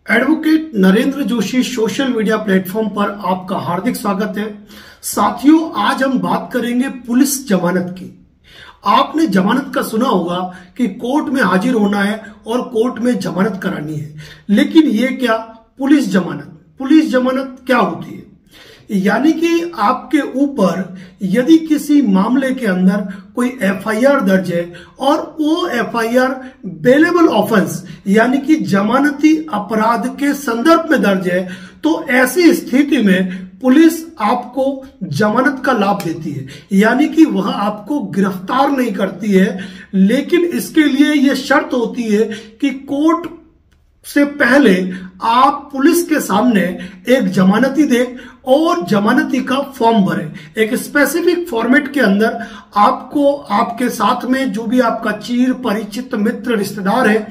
Advocate Narendra Joshi social media platform पर आपका हार्दिक स्वागत है। साथियों, आज हम बात करेंगे पुलिस जमानत की। आपने जमानत का सुना होगा कि कोर्ट में हाजिर होना है और कोर्ट में जमानत करानी है, लेकिन ये क्या पुलिस जमानत क्या होती है? यानी कि आपके ऊपर यदि किसी मामले के अंदर कोई एफआईआर दर्ज है और वो एफआईआर बेलेबल ऑफेंस यानी कि जमानती अपराध के संदर्भ में दर्ज है, तो ऐसी स्थिति में पुलिस आपको जमानत का लाभ देती है, यानी कि वह आपको गिरफ्तार नहीं करती है। लेकिन इसके लिए यह शर्त होती है कि कोर्ट से पहले आप पुलिस के सामने एक जमानती दें और जमानती का फॉर्म भरें। एक स्पेसिफिक फॉर्मेट के अंदर आपको आपके साथ में जो भी आपका चीर परिचित मित्र रिश्तेदार है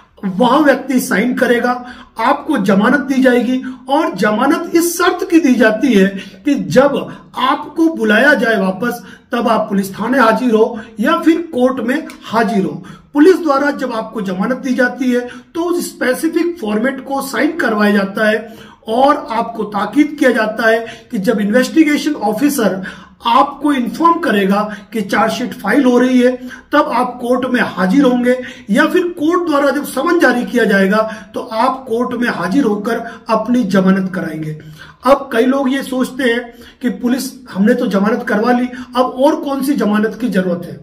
वह व्यक्ति साइन करेगा, आपको जमानत दी जाएगी। और जमानत इस शर्त की दी जाती है कि जब आपको बुलाया जाए वापस, तब आप पुलिस थाने हाजिर हो या फिर कोर्ट में हाजिर हो। पुलिस द्वारा जब आपको जमानत दी जाती है तो उस स्पेसिफिक फॉर्मेट को साइन करवाया जाता है और आपको ताकीद किया जाता है कि जब इन्वेस्टिगेशन ऑफिसर आपको इन्फॉर्म करेगा कि चार्जशीट फाइल हो रही है, तब आप कोर्ट में हाजिर होंगे, या फिर कोर्ट द्वारा जब समन जारी किया जाएगा तो आप कोर्ट में हाजिर होकर अपनी जमानत कराएंगे। अब कई लोग ये सोचते हैं कि पुलिस, हमने तो जमानत करवा ली, अब और कौन सी जमानत की जरूरत है?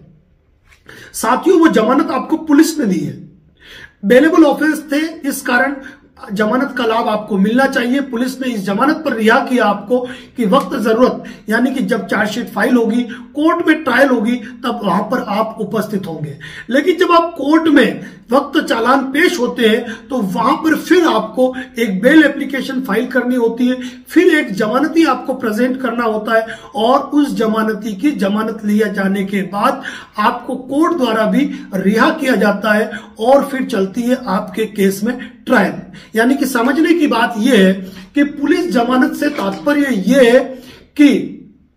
साथियों, वो जमानत आपको पुलिस ने दी है, बेलेबल ऑफेंस थे, इस कारण जमानत का लाभ आपको मिलना चाहिए। पुलिस ने इस जमानत पर रिहा किया आपको कि वक्त जरूरत यानी कि जब चार्जशीट फाइल होगी, कोर्ट में ट्रायल होगी, तब वहां पर आप उपस्थित होंगे। लेकिन जब आप कोर्ट में वक्त चालान पेश होते हैं तो वहां पर फिर आपको एक बेल एप्लीकेशन फाइल करनी होती है, फिर एक जमानती आपको प्रेजेंट करना होता है और उस जमानती की जमानत लिया जाने के बाद आपको कोर्ट द्वारा भी रिहा किया जाता है और फिर चलती है आपके केस में ट्रायल। यानी कि समझने की बात यह है कि पुलिस जमानत से तात्पर्य यह है कि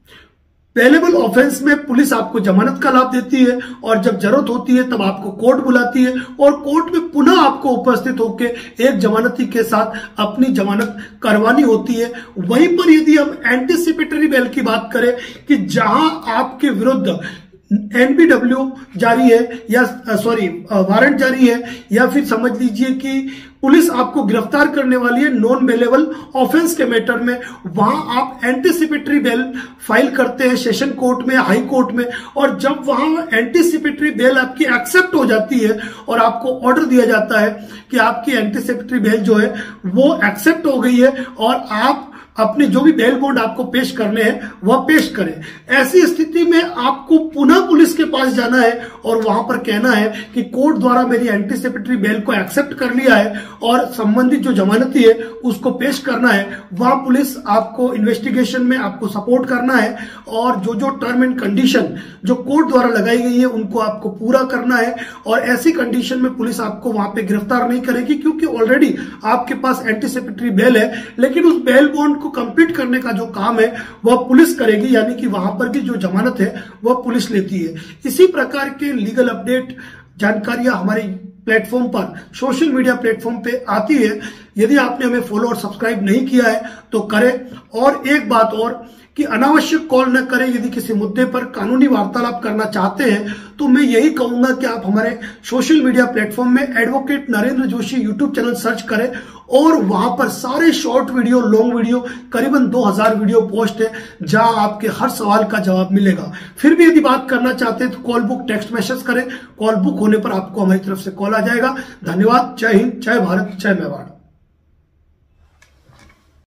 बेलेबल ऑफेंस में पुलिस आपको जमानत का लाभ देती है और जब जरूरत होती है तब आपको कोर्ट बुलाती है और कोर्ट में पुनः आपको उपस्थित होकर एक जमानती के साथ अपनी जमानत करवानी होती है। वहीं पर यदि हम एंटीसिपेटरी बेल की बात करें कि जहां आपके विरुद्ध एनबीडब्ल्यू जारी है या वारंट जारी है, या फिर समझ लीजिए कि पुलिस आपको गिरफ्तार करने वाली है नॉन बेलेबल ऑफेंस के मैटर में, वहां आप एंटीसिपेटरी बेल फाइल करते हैं सेशन कोर्ट में, हाई कोर्ट में। और जब वहां एंटीसिपेटरी बेल आपकी एक्सेप्ट हो जाती है और आपको ऑर्डर दिया जाता है कि आपकी एंटीसिपेटरी बेल जो है वो एक्सेप्ट हो गई है और आप अपने जो भी बेल बॉन्ड आपको पेश करने हैं वह पेश करें, ऐसी स्थिति में आपको पुनः पुलिस के पास जाना है और वहां पर कहना है कि कोर्ट द्वारा मेरी एंटीसिपेटरी बेल को एक्सेप्ट कर लिया है और संबंधित जो जमानती है उसको पेश करना है। वहां पुलिस आपको इन्वेस्टिगेशन में आपको सपोर्ट करना है और जो जो टर्म एंड कंडीशन जो कोर्ट द्वारा लगाई गई है उनको आपको पूरा करना है। और ऐसी कंडीशन में पुलिस आपको वहां पे गिरफ्तार नहीं करेगी, क्योंकि ऑलरेडी आपके पास एंटीसिपेटरी बेल है। लेकिन उस बेल बॉन्ड को कंप्लीट करने का जो काम है वह पुलिस करेगी, यानी कि वहां पर भी जो जमानत है वह पुलिस लेती है। इसी प्रकार के लीगल अपडेट जानकारियां हमारे प्लेटफॉर्म पर, सोशल मीडिया प्लेटफॉर्म पे आती है। यदि आपने हमें फॉलो और सब्सक्राइब नहीं किया है तो करें। और एक बात और कि अनावश्यक कॉल न करें। यदि किसी मुद्दे पर कानूनी वार्तालाप करना चाहते हैं तो मैं यही कहूंगा कि आप हमारे सोशल मीडिया प्लेटफॉर्म में advocate Narendra Joshi YouTube channel search करें और वहां पर सारे शॉर्ट वीडियो, लॉन्ग वीडियो, करीबन 2000 वीडियो पोस्ट है जहां आपके हर सवाल का जवाब मिलेगा। फिर भी यदि बात करना चाहते हैं तो कॉल बुक टेक्स्ट मैसेज करें, कॉल बुक होने पर आपको हमारी तरफ से कॉल आ जाएगा। धन्यवाद। जय हिंद, जय भारत, जय मेवाड़।